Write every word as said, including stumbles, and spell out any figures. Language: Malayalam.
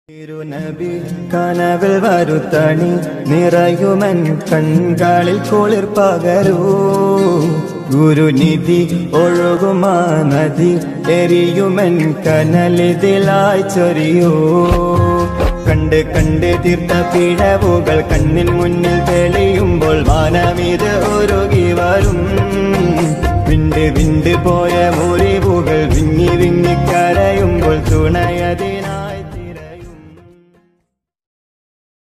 തിരുനബി കനവിൽ വരുത്തണി നിറയുമൻ കൺകളിൽ കുളിർ പകരൂ ഗുരുനിധി ഒഴുകുമാ നദി എരിയുമൻ കനലിതിലായി ചൊരിയൂ കണ്ട് കണ്ട് തീർത്ത പിഴവുകൾ കണ്ണിൻ മുന്നിൽ തെളിയുമ്പോൾ മാനമിത് ഒരുകി വരും വിണ്ട് വിണ്ട് പോയ മുറിവ്